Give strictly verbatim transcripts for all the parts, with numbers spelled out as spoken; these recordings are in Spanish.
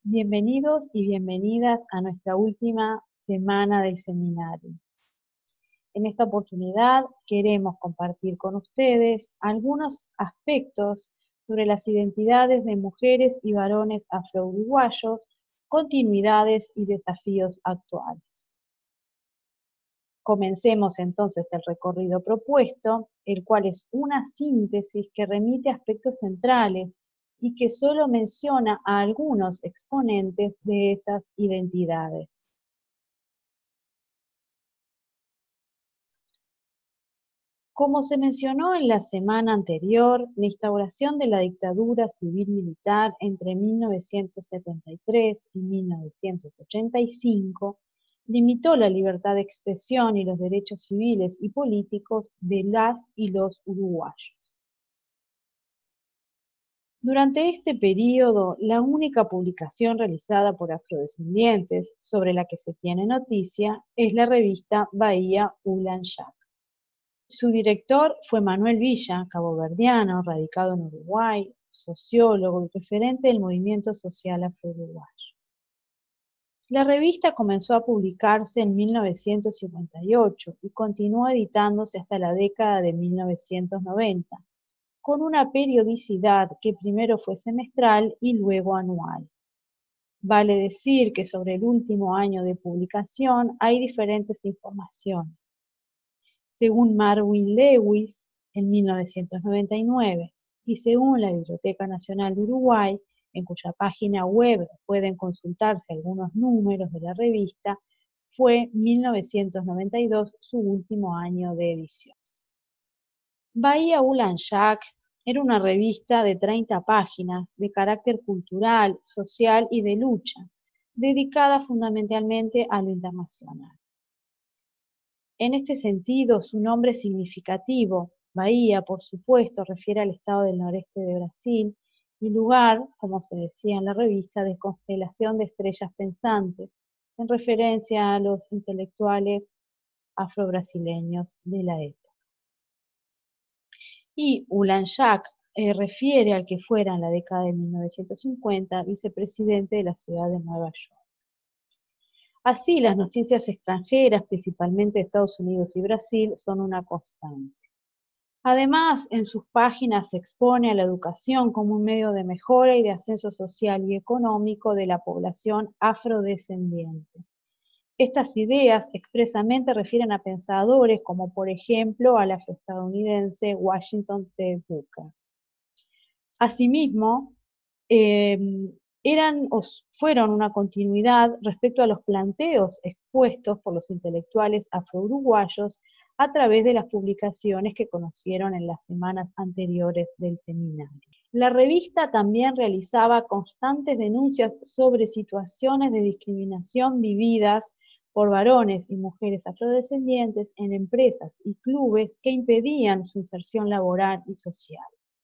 Bienvenidos y bienvenidas a nuestra última semana del seminario. En esta oportunidad queremos compartir con ustedes algunos aspectos sobre las identidades de mujeres y varones afro-uruguayos, continuidades y desafíos actuales. Comencemos entonces el recorrido propuesto, el cual es una síntesis que remite a aspectos centrales y que solo menciona a algunos exponentes de esas identidades. Como se mencionó en la semana anterior, la instauración de la dictadura civil-militar entre mil novecientos setenta y tres y mil novecientos ochenta y cinco limitó la libertad de expresión y los derechos civiles y políticos de las y los uruguayos. Durante este periodo, la única publicación realizada por afrodescendientes sobre la que se tiene noticia es la revista Bahía Ulan Shac. Su director fue Manuel Villa, caboverdiano, radicado en Uruguay, sociólogo y referente del movimiento social afro-uruguayo. La revista comenzó a publicarse en mil novecientos cincuenta y ocho y continuó editándose hasta la década de mil novecientos noventa, con una periodicidad que primero fue semestral y luego anual. Vale decir que sobre el último año de publicación hay diferentes informaciones. Según Marwin Lewis, en mil novecientos noventa y nueve, y según la Biblioteca Nacional de Uruguay, en cuya página web pueden consultarse algunos números de la revista, fue mil novecientos noventa y dos su último año de edición. Bahía Ulan Shac era una revista de treinta páginas de carácter cultural, social y de lucha, dedicada fundamentalmente a lo internacional. En este sentido, su nombre significativo, Bahía, por supuesto, refiere al estado del noreste de Brasil, y lugar, como se decía en la revista, de constelación de estrellas pensantes, en referencia a los intelectuales afrobrasileños de la época. Y Ulan Shac eh, refiere al que fuera en la década de mil novecientos cincuenta vicepresidente de la ciudad de Nueva York. Así, las noticias extranjeras, principalmente de Estados Unidos y Brasil, son una constante. Además, en sus páginas se expone a la educación como un medio de mejora y de ascenso social y económico de la población afrodescendiente. Estas ideas expresamente refieren a pensadores como, por ejemplo, al afroestadounidense Washington T. Booker. Asimismo, eh, eran o fueron una continuidad respecto a los planteos expuestos por los intelectuales afro-uruguayos a través de las publicaciones que conocieron en las semanas anteriores del seminario. La revista también realizaba constantes denuncias sobre situaciones de discriminación vividas por varones y mujeres afrodescendientes en empresas y clubes que impedían su inserción laboral y social.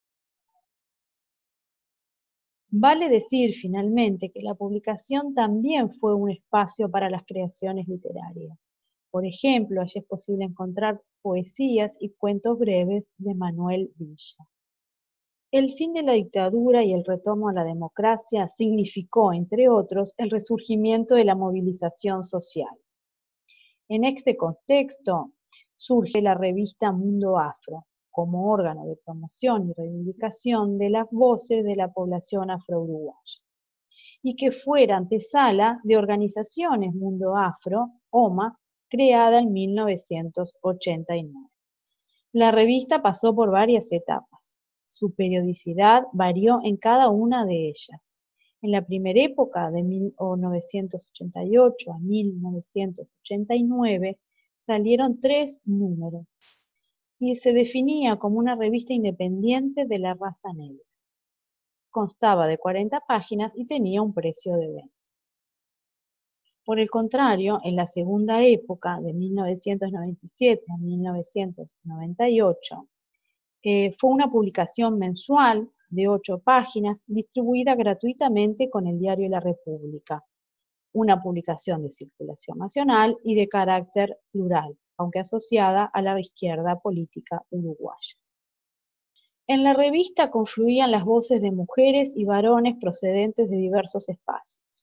Vale decir, finalmente, que la publicación también fue un espacio para las creaciones literarias. Por ejemplo, allí es posible encontrar poesías y cuentos breves de Manuel Villa. El fin de la dictadura y el retorno a la democracia significó, entre otros, el resurgimiento de la movilización social. En este contexto surge la revista Mundo Afro, como órgano de promoción y reivindicación de las voces de la población afro-uruguaya, y que fuera antesala de organizaciones Mundo Afro, O M A, creada en mil novecientos ochenta y nueve. La revista pasó por varias etapas. Su periodicidad varió en cada una de ellas. En la primera época, de mil novecientos ochenta y ocho a mil novecientos ochenta y nueve, salieron tres números, y se definía como una revista independiente de la raza negra. Constaba de cuarenta páginas y tenía un precio de venta. Por el contrario, en la segunda época, de mil novecientos noventa y siete a mil novecientos noventa y ocho, eh, fue una publicación mensual de ocho páginas, distribuida gratuitamente con el diario La República, una publicación de circulación nacional y de carácter plural, aunque asociada a la izquierda política uruguaya. En la revista confluían las voces de mujeres y varones procedentes de diversos espacios.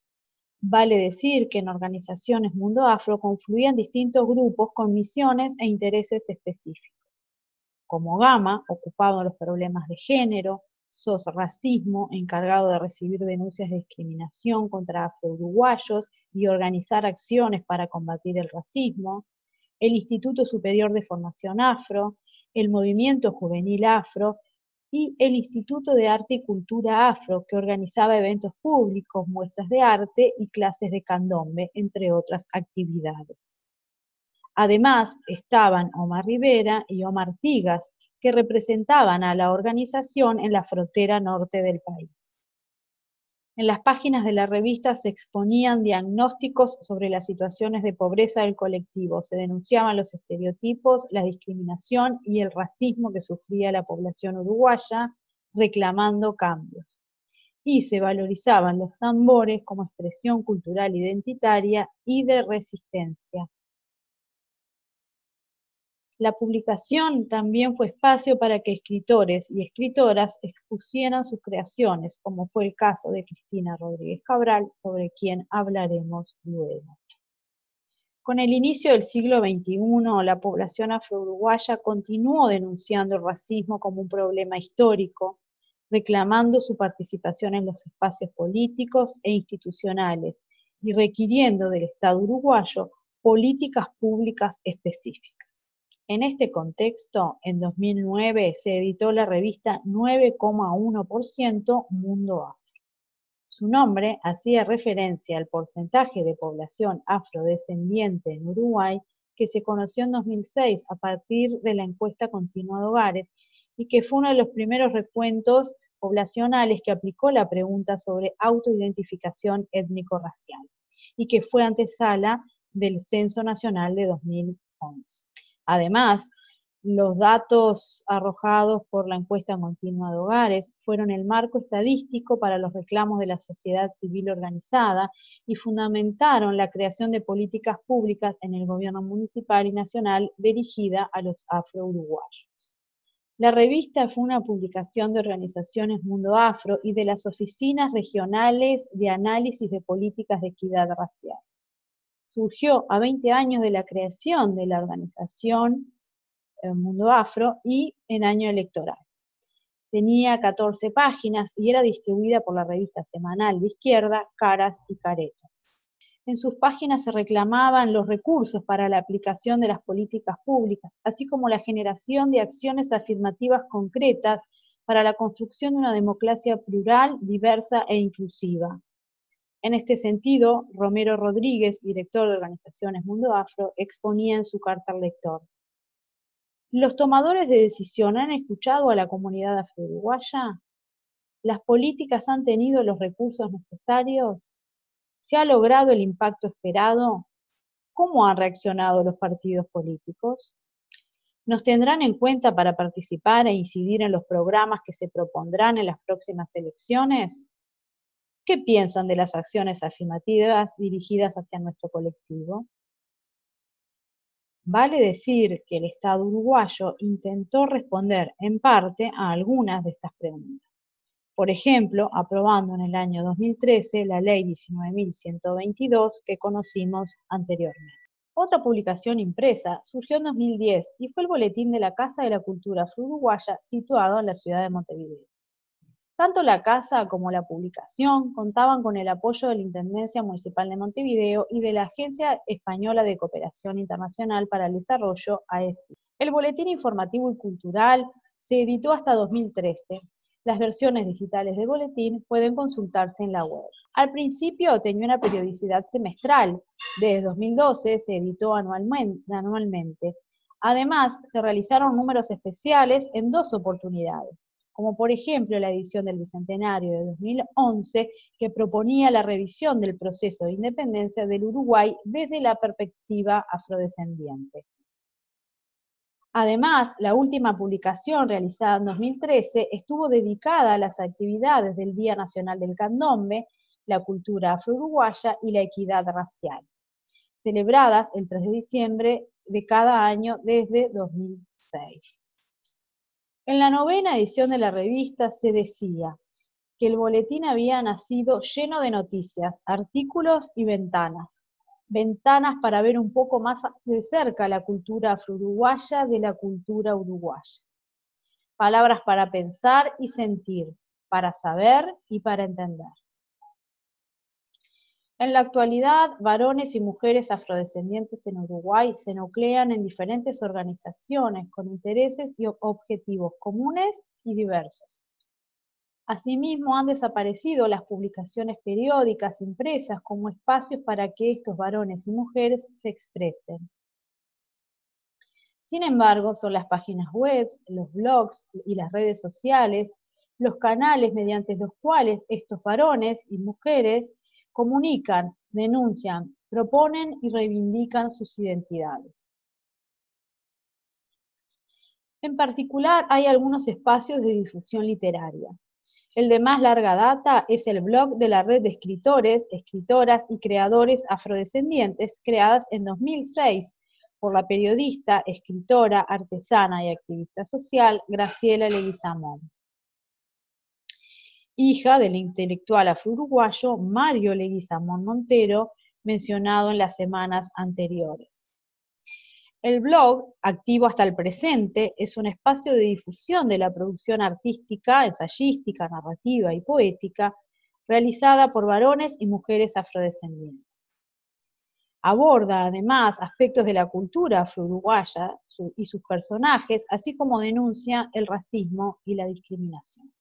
Vale decir que en Organizaciones Mundo Afro confluían distintos grupos con misiones e intereses específicos. Como Gama, ocupado en los problemas de género; S O S Racismo, encargado de recibir denuncias de discriminación contra afro-uruguayos y organizar acciones para combatir el racismo; el Instituto Superior de Formación Afro; el Movimiento Juvenil Afro y el Instituto de Arte y Cultura Afro, que organizaba eventos públicos, muestras de arte y clases de candombe, entre otras actividades. Además, estaban Omar Rivera y Omar Tigas, que representaban a la organización en la frontera norte del país. En las páginas de la revista se exponían diagnósticos sobre las situaciones de pobreza del colectivo, se denunciaban los estereotipos, la discriminación y el racismo que sufría la población uruguaya, reclamando cambios. Y se valorizaban los tambores como expresión cultural identitaria y de resistencia. La publicación también fue espacio para que escritores y escritoras expusieran sus creaciones, como fue el caso de Cristina Rodríguez Cabral, sobre quien hablaremos luego. Con el inicio del siglo veintiuno, la población afro-uruguaya continuó denunciando el racismo como un problema histórico, reclamando su participación en los espacios políticos e institucionales y requiriendo del Estado uruguayo políticas públicas específicas. En este contexto, en dos mil nueve se editó la revista nueve coma uno por ciento Mundo Afro. Su nombre hacía referencia al porcentaje de población afrodescendiente en Uruguay que se conoció en dos mil seis a partir de la encuesta continua de hogares y que fue uno de los primeros recuentos poblacionales que aplicó la pregunta sobre autoidentificación étnico-racial y que fue antesala del Censo Nacional de dos mil once. Además, los datos arrojados por la encuesta continua de hogares fueron el marco estadístico para los reclamos de la sociedad civil organizada y fundamentaron la creación de políticas públicas en el gobierno municipal y nacional dirigida a los afro-uruguayos. La revista fue una publicación de Organizaciones Mundo Afro y de las oficinas regionales de análisis de políticas de equidad racial. Surgió a veinte años de la creación de la organización eh, Mundo Afro y en año electoral. Tenía catorce páginas y era distribuida por la revista semanal de izquierda Caras y Caretas. En sus páginas se reclamaban los recursos para la aplicación de las políticas públicas, así como la generación de acciones afirmativas concretas para la construcción de una democracia plural, diversa e inclusiva. En este sentido, Romero Rodríguez, director de Organizaciones Mundo Afro, exponía en su carta al lector: ¿los tomadores de decisión han escuchado a la comunidad afro-uruguaya? ¿Las políticas han tenido los recursos necesarios? ¿Se ha logrado el impacto esperado? ¿Cómo han reaccionado los partidos políticos? ¿Nos tendrán en cuenta para participar e incidir en los programas que se propondrán en las próximas elecciones? ¿Qué piensan de las acciones afirmativas dirigidas hacia nuestro colectivo? Vale decir que el Estado uruguayo intentó responder en parte a algunas de estas preguntas. Por ejemplo, aprobando en el año dos mil trece la Ley diecinueve mil ciento veintidós que conocimos anteriormente. Otra publicación impresa surgió en dos mil diez y fue el Boletín de la Casa de la Cultura Afro-Uruguaya situado en la ciudad de Montevideo. Tanto la casa como la publicación contaban con el apoyo de la Intendencia Municipal de Montevideo y de la Agencia Española de Cooperación Internacional para el Desarrollo, A E S I. El Boletín Informativo y Cultural se editó hasta dos mil trece. Las versiones digitales del boletín pueden consultarse en la web. Al principio tenía una periodicidad semestral. Desde dos mil doce se editó anualmente. Además, se realizaron números especiales en dos oportunidades, como por ejemplo la edición del Bicentenario de dos mil once, que proponía la revisión del proceso de independencia del Uruguay desde la perspectiva afrodescendiente. Además, la última publicación realizada en dos mil trece estuvo dedicada a las actividades del Día Nacional del Candombe, la cultura afro-uruguaya y la equidad racial, celebradas el tres de diciembre de cada año desde dos mil seis. En la novena edición de la revista se decía que el boletín había nacido lleno de noticias, artículos y ventanas. Ventanas para ver un poco más de cerca la cultura afro-uruguaya de la cultura uruguaya. Palabras para pensar y sentir, para saber y para entender. En la actualidad, varones y mujeres afrodescendientes en Uruguay se nuclean en diferentes organizaciones con intereses y objetivos comunes y diversos. Asimismo, han desaparecido las publicaciones periódicas impresas como espacios para que estos varones y mujeres se expresen. Sin embargo, son las páginas web, los blogs y las redes sociales los canales mediante los cuales estos varones y mujeres comunican, denuncian, proponen y reivindican sus identidades. En particular, hay algunos espacios de difusión literaria. El de más larga data es el blog de la red de escritores, escritoras y creadores afrodescendientes, creadas en dos mil seis por la periodista, escritora, artesana y activista social Graciela Leguizamón, hija del intelectual afro-uruguayo Mario Leguizamón Montero, mencionado en las semanas anteriores. El blog, activo hasta el presente, es un espacio de difusión de la producción artística, ensayística, narrativa y poética, realizada por varones y mujeres afrodescendientes. Aborda, además, aspectos de la cultura afro-uruguaya y sus personajes, así como denuncia el racismo y la discriminación.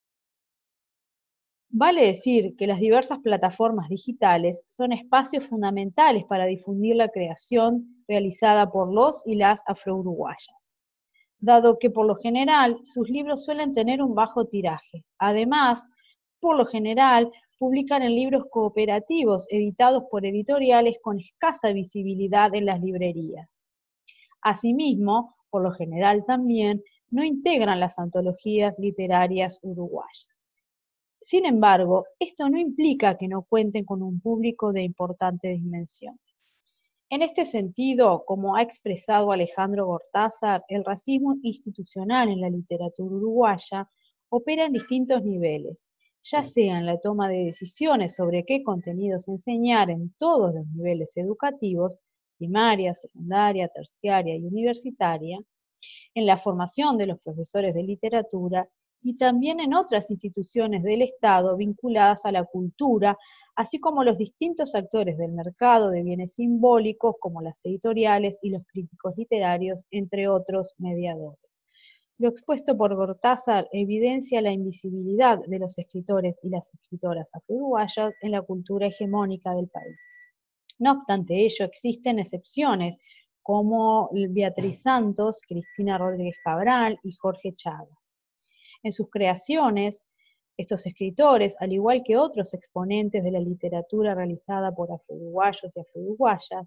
Vale decir que las diversas plataformas digitales son espacios fundamentales para difundir la creación realizada por los y las afro-uruguayas, dado que por lo general sus libros suelen tener un bajo tiraje. Además, por lo general, publican en libros cooperativos editados por editoriales con escasa visibilidad en las librerías. Asimismo, por lo general también, no integran las antologías literarias uruguayas. Sin embargo, esto no implica que no cuenten con un público de importantes dimensiones. En este sentido, como ha expresado Alejandro Gortázar, el racismo institucional en la literatura uruguaya opera en distintos niveles, ya sea en la toma de decisiones sobre qué contenidos enseñar en todos los niveles educativos, primaria, secundaria, terciaria y universitaria, en la formación de los profesores de literatura y también en otras instituciones del Estado vinculadas a la cultura, así como los distintos actores del mercado de bienes simbólicos, como las editoriales y los críticos literarios, entre otros mediadores. Lo expuesto por Gortázar evidencia la invisibilidad de los escritores y las escritoras afro-uruguayas en la cultura hegemónica del país. No obstante ello, existen excepciones, como Beatriz Santos, Cristina Rodríguez Cabral y Jorge Chagas. En sus creaciones, estos escritores, al igual que otros exponentes de la literatura realizada por afro-uruguayos y afro-uruguayas,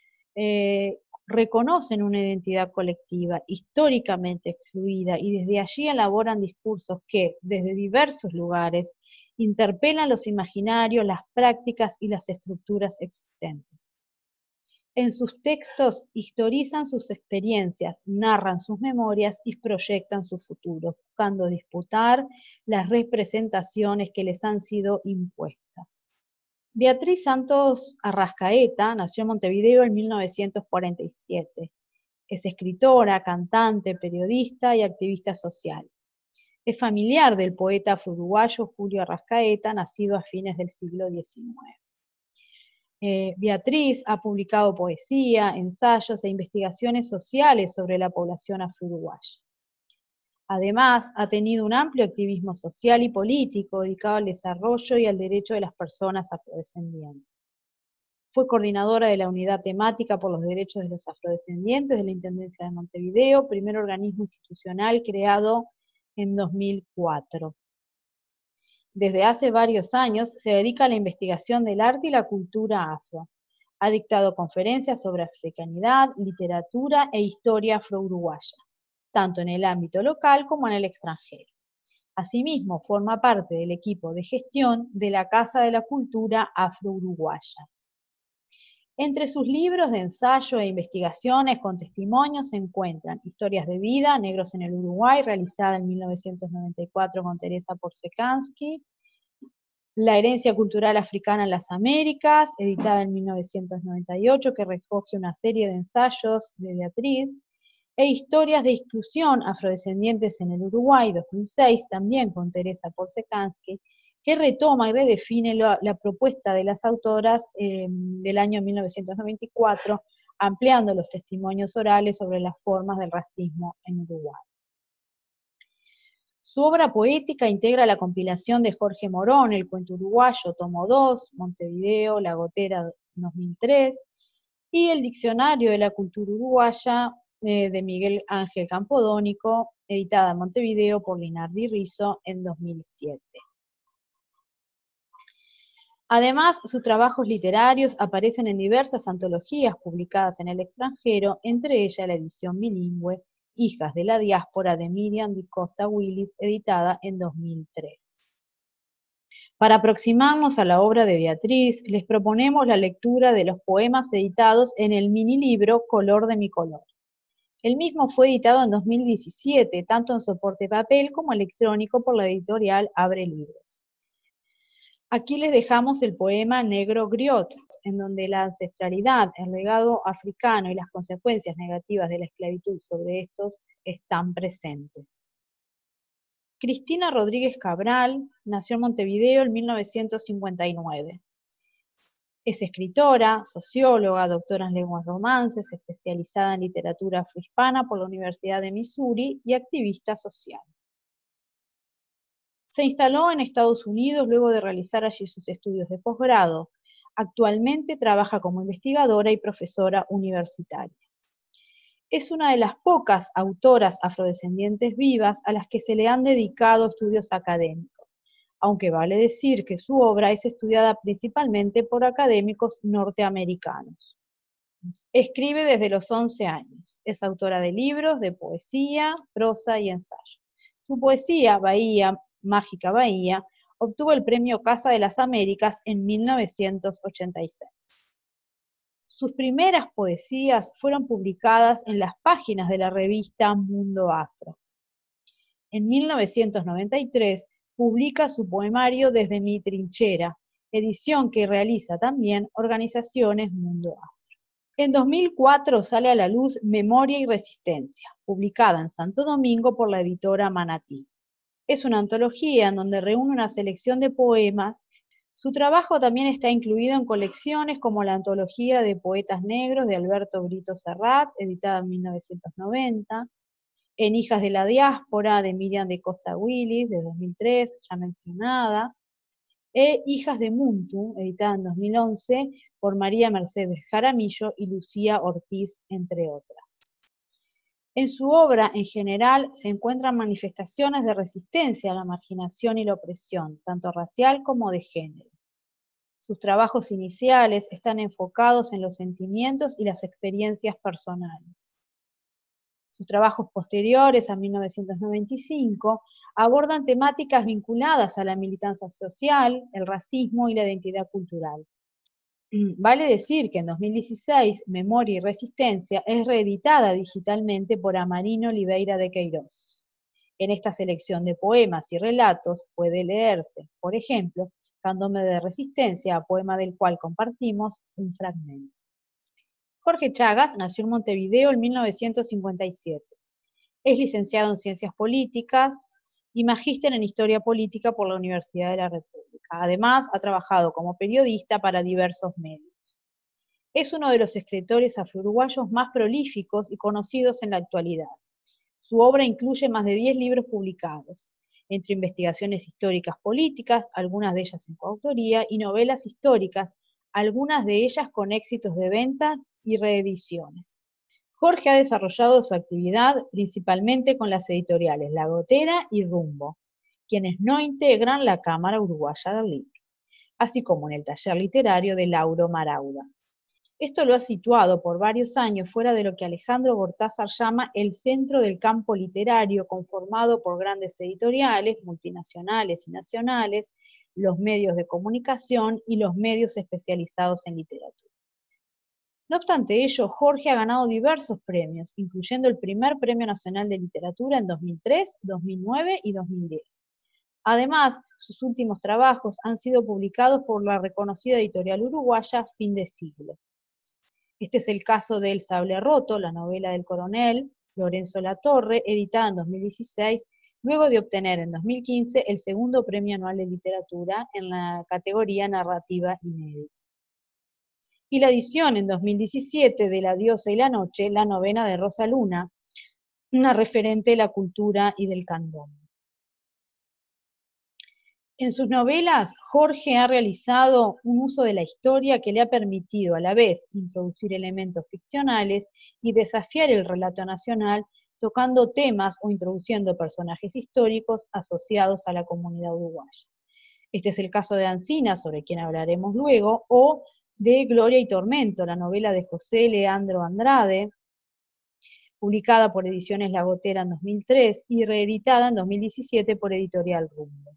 eh, reconocen una identidad colectiva históricamente excluida y desde allí elaboran discursos que, desde diversos lugares, interpelan los imaginarios, las prácticas y las estructuras existentes. En sus textos historizan sus experiencias, narran sus memorias y proyectan su futuro, buscando disputar las representaciones que les han sido impuestas. Beatriz Santos Arrascaeta nació en Montevideo en mil novecientos cuarenta y siete. Es escritora, cantante, periodista y activista social. Es familiar del poeta afro-uruguayo Julio Arrascaeta, nacido a fines del siglo diecinueve. Eh, Beatriz ha publicado poesía, ensayos e investigaciones sociales sobre la población afro-uruguaya. Además, ha tenido un amplio activismo social y político dedicado al desarrollo y al derecho de las personas afrodescendientes. Fue coordinadora de la Unidad Temática por los Derechos de los Afrodescendientes de la Intendencia de Montevideo, primer organismo institucional creado en dos mil cuatro. Desde hace varios años se dedica a la investigación del arte y la cultura afro. Ha dictado conferencias sobre africanidad, literatura e historia afro-uruguaya, tanto en el ámbito local como en el extranjero. Asimismo, forma parte del equipo de gestión de la Casa de la Cultura Afro-Uruguaya. Entre sus libros de ensayo e investigaciones con testimonios se encuentran Historias de vida, Negros en el Uruguay, realizada en mil novecientos noventa y cuatro con Teresa Porsekansky, La herencia cultural africana en las Américas, editada en mil novecientos noventa y ocho, que recoge una serie de ensayos de Beatriz, e Historias de exclusión afrodescendientes en el Uruguay, dos mil seis, también con Teresa Porsekansky, que retoma y redefine la, la propuesta de las autoras eh, del año mil novecientos noventa y cuatro, ampliando los testimonios orales sobre las formas del racismo en Uruguay. Su obra poética integra la compilación de Jorge Morón, El cuento uruguayo, tomo dos, Montevideo, La Gotera, dos mil tres, y el Diccionario de la Cultura Uruguaya, eh, de Miguel Ángel Campodónico, editada en Montevideo por Linardi Rizzo en dos mil siete. Además, sus trabajos literarios aparecen en diversas antologías publicadas en el extranjero, entre ellas la edición bilingüe Hijas de la Diáspora de Miriam Di Costa Willis, editada en dos mil tres. Para aproximarnos a la obra de Beatriz, les proponemos la lectura de los poemas editados en el minilibro Color de mi color. El mismo fue editado en dos mil diecisiete, tanto en soporte papel como electrónico por la editorial Abre Libros. Aquí les dejamos el poema Negro Griot, en donde la ancestralidad, el legado africano y las consecuencias negativas de la esclavitud sobre estos están presentes. Cristina Rodríguez Cabral nació en Montevideo en mil novecientos cincuenta y nueve. Es escritora, socióloga, doctora en lenguas romances, especializada en literatura afrohispana por la Universidad de Missouri y activista social. Se instaló en Estados Unidos luego de realizar allí sus estudios de posgrado. Actualmente trabaja como investigadora y profesora universitaria. Es una de las pocas autoras afrodescendientes vivas a las que se le han dedicado estudios académicos, aunque vale decir que su obra es estudiada principalmente por académicos norteamericanos. Escribe desde los once años. Es autora de libros de poesía, prosa y ensayo. Su poesía, Bahía, Mágica Bahía, obtuvo el premio Casa de las Américas en mil novecientos ochenta y seis. Sus primeras poesías fueron publicadas en las páginas de la revista Mundo Afro. En mil novecientos noventa y tres publica su poemario Desde mi trinchera, edición que realiza también Organizaciones Mundo Afro. En dos mil cuatro sale a la luz Memoria y Resistencia, publicada en Santo Domingo por la editora Manatí. Es una antología en donde reúne una selección de poemas. Su trabajo también está incluido en colecciones como la Antología de Poetas Negros de Alberto Brito Serrat, editada en mil novecientos noventa, en Hijas de la Diáspora de Miriam Di Costa Willis, de dos mil tres, ya mencionada, e Hijas de Muntu, editada en dos mil once por María Mercedes Jaramillo y Lucía Ortiz, entre otras. En su obra, en general, se encuentran manifestaciones de resistencia a la marginación y la opresión, tanto racial como de género. Sus trabajos iniciales están enfocados en los sentimientos y las experiencias personales. Sus trabajos posteriores, a mil novecientos noventa y cinco, abordan temáticas vinculadas a la militancia social, el racismo y la identidad cultural. Vale decir que en dos mil dieciséis, Memoria y Resistencia es reeditada digitalmente por Amarino Oliveira de Queiroz. En esta selección de poemas y relatos puede leerse, por ejemplo, Candombe de Resistencia, poema del cual compartimos un fragmento. Jorge Chagas nació en Montevideo en mil novecientos cincuenta y siete. Es licenciado en Ciencias Políticas y magíster en Historia Política por la Universidad de la República. Además, ha trabajado como periodista para diversos medios. Es uno de los escritores afro-uruguayos más prolíficos y conocidos en la actualidad. Su obra incluye más de diez libros publicados, entre investigaciones históricas políticas, algunas de ellas en coautoría, y novelas históricas, algunas de ellas con éxitos de ventas y reediciones. Jorge ha desarrollado su actividad principalmente con las editoriales La Gotera y Rumbo, quienes no integran la Cámara Uruguaya del Libro, así como en el taller literario de Lauro Marauda. Esto lo ha situado por varios años fuera de lo que Alejandro Gortázar llama el centro del campo literario, conformado por grandes editoriales, multinacionales y nacionales, los medios de comunicación y los medios especializados en literatura. No obstante ello, Jorge ha ganado diversos premios, incluyendo el primer Premio Nacional de Literatura en dos mil tres, dos mil nueve y dos mil diez. Además, sus últimos trabajos han sido publicados por la reconocida editorial uruguaya Fin de Siglo. Este es el caso de El Sable Roto, la novela del coronel Lorenzo Latorre, editada en dos mil dieciséis, luego de obtener en dos mil quince el segundo Premio Anual de Literatura en la categoría Narrativa Inédita. Y la edición en dos mil diecisiete de La Diosa y la Noche, la novena de Rosa Luna, una referente de la cultura y del candombe. En sus novelas, Jorge ha realizado un uso de la historia que le ha permitido a la vez introducir elementos ficcionales y desafiar el relato nacional, tocando temas o introduciendo personajes históricos asociados a la comunidad uruguaya. Este es el caso de Ancina, sobre quien hablaremos luego, o de Gloria y Tormento, la novela de José Leandro Andrade, publicada por Ediciones La Gotera en dos mil tres y reeditada en dos mil diecisiete por Editorial Rumbo.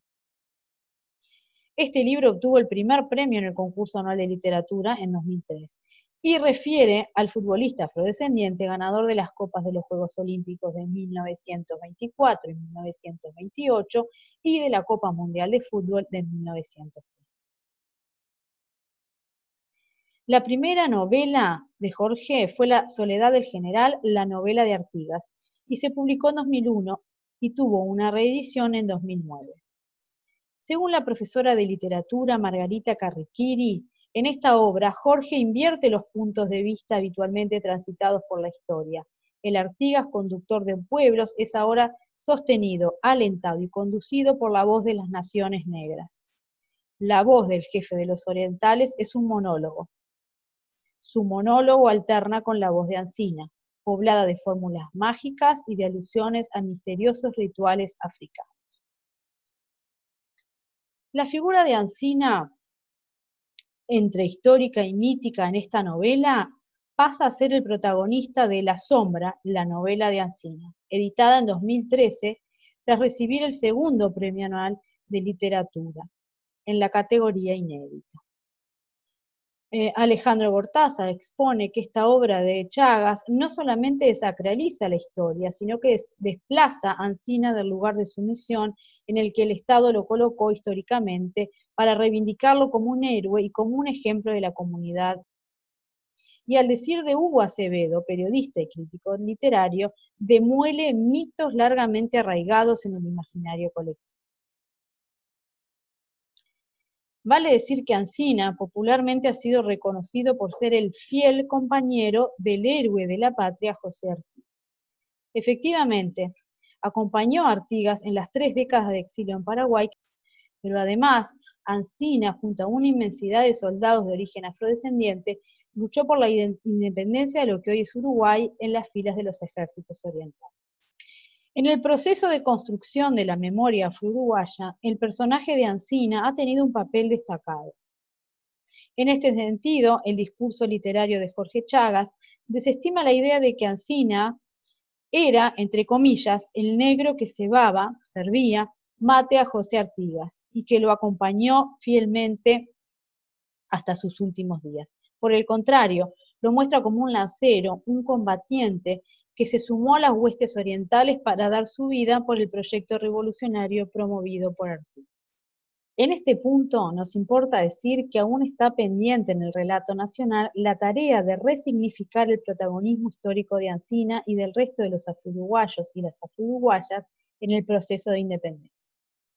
Este libro obtuvo el primer premio en el Concurso Anual de Literatura en dos mil tres y refiere al futbolista afrodescendiente ganador de las Copas de los Juegos Olímpicos de mil novecientos veinticuatro y mil novecientos veintiocho y de la Copa Mundial de Fútbol de mil novecientos tres. La primera novela de Jorge fue La Soledad del General, la novela de Artigas, y se publicó en dos mil uno y tuvo una reedición en dos mil nueve. Según la profesora de literatura Margarita Carriquiri, en esta obra Jorge invierte los puntos de vista habitualmente transitados por la historia. El Artigas, conductor de pueblos, es ahora sostenido, alentado y conducido por la voz de las naciones negras. La voz del jefe de los orientales es un monólogo. Su monólogo alterna con la voz de Ancina, poblada de fórmulas mágicas y de alusiones a misteriosos rituales africanos. La figura de Ancina, entre histórica y mítica en esta novela, pasa a ser el protagonista de La Sombra, la novela de Ancina, editada en dos mil trece, tras recibir el segundo Premio Anual de Literatura, en la categoría inédita. Eh, Alejandro Gortaza expone que esta obra de Chagas no solamente desacraliza la historia, sino que des desplaza a Ancina del lugar de sumisión en el que el Estado lo colocó históricamente para reivindicarlo como un héroe y como un ejemplo de la comunidad. Y al decir de Hugo Acevedo, periodista y crítico literario, demuele mitos largamente arraigados en el imaginario colectivo. Vale decir que Ancina popularmente ha sido reconocido por ser el fiel compañero del héroe de la patria José Artigas. Efectivamente, acompañó a Artigas en las tres décadas de exilio en Paraguay, pero además Ancina, junto a una inmensidad de soldados de origen afrodescendiente, luchó por la independencia de lo que hoy es Uruguay en las filas de los ejércitos orientales. En el proceso de construcción de la memoria afro-uruguaya, el personaje de Ancina ha tenido un papel destacado. En este sentido, el discurso literario de Jorge Chagas desestima la idea de que Ancina era, entre comillas, el negro que cebaba, servía, mate a José Artigas, y que lo acompañó fielmente hasta sus últimos días. Por el contrario, lo muestra como un lancero, un combatiente, que se sumó a las huestes orientales para dar su vida por el proyecto revolucionario promovido por Artigas. En este punto nos importa decir que aún está pendiente en el relato nacional la tarea de resignificar el protagonismo histórico de Ancina y del resto de los afro-uruguayos y las afro-uruguayas en el proceso de independencia.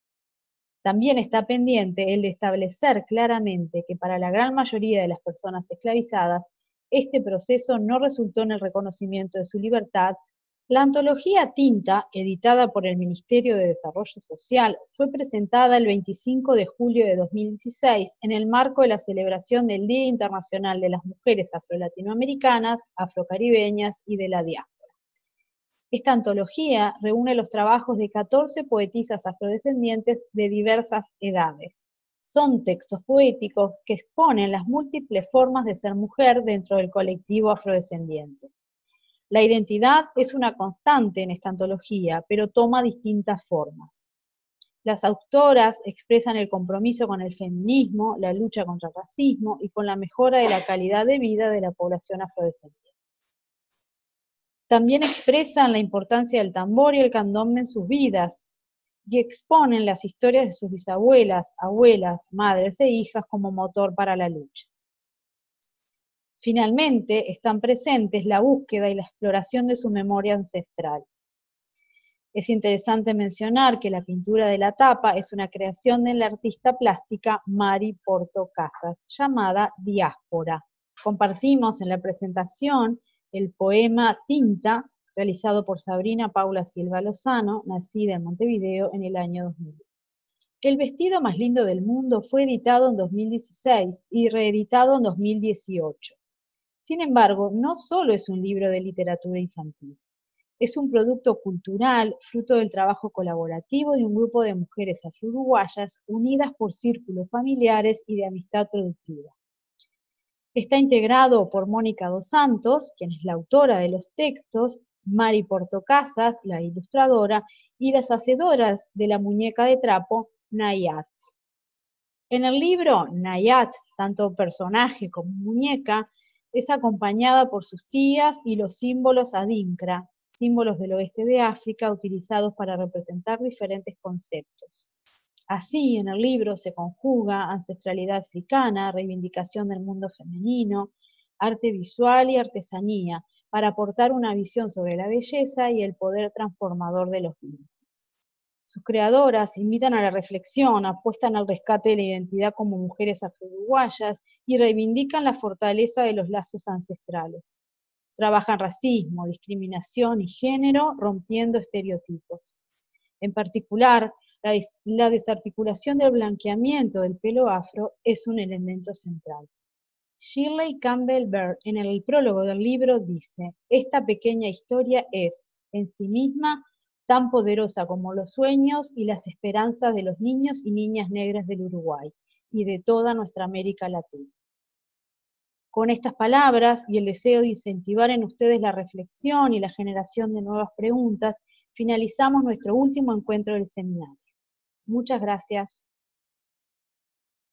También está pendiente el de establecer claramente que para la gran mayoría de las personas esclavizadas, este proceso no resultó en el reconocimiento de su libertad. La antología Tinta, editada por el Ministerio de Desarrollo Social, fue presentada el veinticinco de julio de dos mil dieciséis en el marco de la celebración del Día Internacional de las Mujeres Afro-Latinoamericanas, Afrocaribeñas y de la Diáspora. Esta antología reúne los trabajos de catorce poetisas afrodescendientes de diversas edades. Son textos poéticos que exponen las múltiples formas de ser mujer dentro del colectivo afrodescendiente. La identidad es una constante en esta antología, pero toma distintas formas. Las autoras expresan el compromiso con el feminismo, la lucha contra el racismo y con la mejora de la calidad de vida de la población afrodescendiente. También expresan la importancia del tambor y el candombe en sus vidas, y exponen las historias de sus bisabuelas, abuelas, madres e hijas como motor para la lucha. Finalmente, están presentes la búsqueda y la exploración de su memoria ancestral. Es interesante mencionar que la pintura de la tapa es una creación de la artista plástica Mari Porto Casas, llamada Diáspora. Compartimos en la presentación el poema Tinta, realizado por Sabrina Paula Silva Lozano, nacida en Montevideo en el año dos mil. El vestido más lindo del mundo fue editado en dos mil dieciséis y reeditado en dos mil dieciocho. Sin embargo, no solo es un libro de literatura infantil. Es un producto cultural, fruto del trabajo colaborativo de un grupo de mujeres afro-uruguayas unidas por círculos familiares y de amistad productiva. Está integrado por Mónica dos Santos, quien es la autora de los textos, Mari Porto Casas, la ilustradora, y las hacedoras de la muñeca de trapo, Nayat. En el libro, Nayat, tanto personaje como muñeca, es acompañada por sus tías y los símbolos adinkra, símbolos del oeste de África utilizados para representar diferentes conceptos. Así, en el libro se conjuga ancestralidad africana, reivindicación del mundo femenino, arte visual y artesanía, para aportar una visión sobre la belleza y el poder transformador de los vínculos. Sus creadoras invitan a la reflexión, apuestan al rescate de la identidad como mujeres afro-uruguayas y reivindican la fortaleza de los lazos ancestrales. Trabajan racismo, discriminación y género, rompiendo estereotipos. En particular, la, des la desarticulación del blanqueamiento del pelo afro es un elemento central. Shirley Campbell Bird, en el prólogo del libro, dice: esta pequeña historia es, en sí misma, tan poderosa como los sueños y las esperanzas de los niños y niñas negras del Uruguay y de toda nuestra América Latina. Con estas palabras y el deseo de incentivar en ustedes la reflexión y la generación de nuevas preguntas, finalizamos nuestro último encuentro del seminario. Muchas gracias.